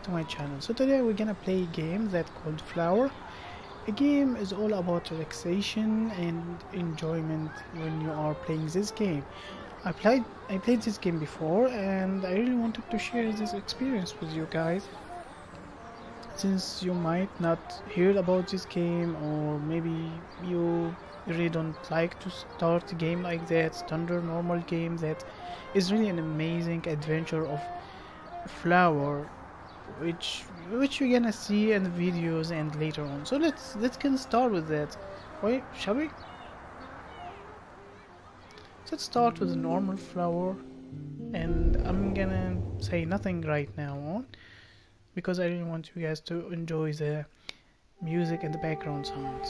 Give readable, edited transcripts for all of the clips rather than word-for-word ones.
to my channel. So today we're gonna play a game that called Flower. A game is all about relaxation and enjoyment when you are playing this game. I played this game before and I really wanted to share this experience with you guys, since you might not hear about this game, or maybe you really don't like to start a game like that, standard normal game that is really an amazing adventure of Flower, which you're gonna see in the videos and later on. So let's get start with that. Wait, shall we? Let's start with a normal Flower, and I'm gonna say nothing right now on, because I really want you guys to enjoy the music and the background sounds.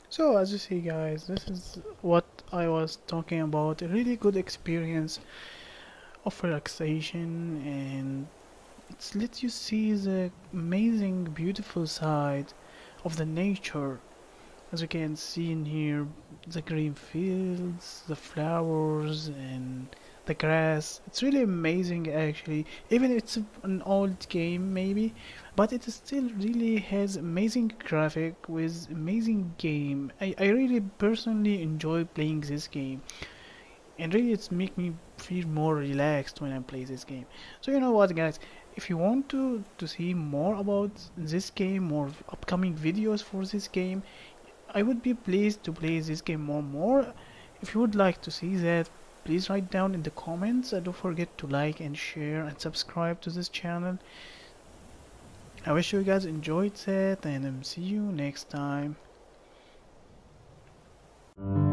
So as you see guys, this is what I was talking about, a really good experience of relaxation, and it's let you see the amazing beautiful side of the nature. As you can see in here, the green fields, the flowers, and the grass. It's really amazing actually. Even if it's an old game maybe, but it still really has amazing graphic with amazing game. I really personally enjoy playing this game. And really it's make me feel more relaxed when I play this game. So you know what guys, if you want to see more about this game, more upcoming videos for this game, I would be pleased to play this game more. If you would like to see that, please write down in the comments, and don't forget to like and share and subscribe to this channel. I wish you guys enjoyed that, and see you next time.